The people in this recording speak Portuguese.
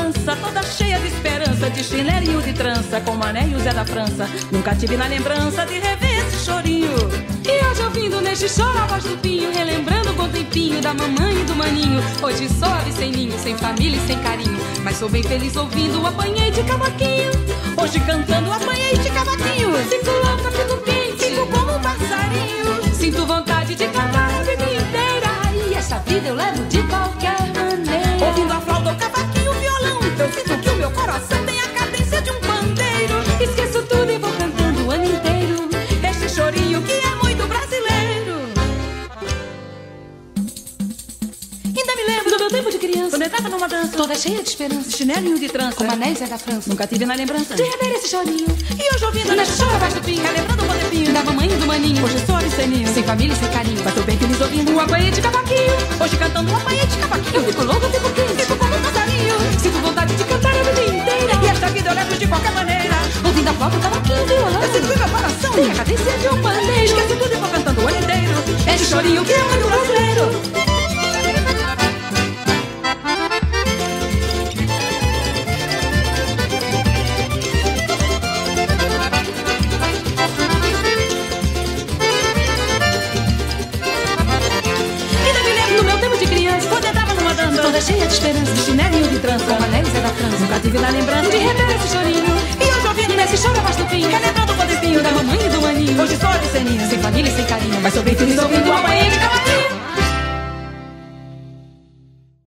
criança, toda cheia de esperança, de chinelinho de trança, com Mané e o Zé da França. Nunca tive na lembrança de rever esse chorinho. E hoje ouvindo neste choro a voz do pinho, relembrando com tempinho da mamãe e do maninho. Hoje sou ave sem ninho, sem família e sem carinho, mas sou bem feliz ouvindo o apanhei de cavaquinho. Hoje cantando o apanhei de cavaquinho. Fico louca, fico quente, fico como um passarinho. Sinto vontade de cantar a vida inteira, e essa vida eu levo de qualquer maneira. Ouvindo a flauta, o cavaquinho, o violão, eu sinto que o meu coração tem a cadência de um pandeiro. Esqueço tudo e vou cantando o ano inteiro este chorinho que é muito brasileiro. Ainda me lembro do meu tempo de criança, quando eu entrava numa dança, toda cheia de esperança, de chinelinho de trança, com Mané e Zé da França. Nunca tive na lembrança de rever esse chorinho. E hoje ouvindo nesse choro abaixo do pinho, relembrando o poderpinho da mamãe e do maninho. Hoje sou ave sem ninho, sem família e sem carinho, mas tô bem feliz ouvindo o apanhei de cavaquinho. Hoje cantando o apanhei de cavaquinho. Eu fico louco, fico quente, fico como um passarinho. Sinto vontade de cantar a vida inteira, e esta vida eu levo de qualquer maneira. Ouvindo a flauta, o cavaquinho, o violão, eu sinto que meu coração tem a cadência de um pandeiro. Esqueço tudo e vou cantando o ano inteiro este chorinho que é muito brasileiro. Toda cheia de esperança, de chinelinho de trança, com Mané e Zé da França. Nunca tive na lembrança de rever esse chorinho. E hoje ouvindo nesse choro abaixo do pinho, relembrando o poderpinho da mamãe e do maninho. Hoje sou ave sem ninho, sem família e sem carinho, mas sou bem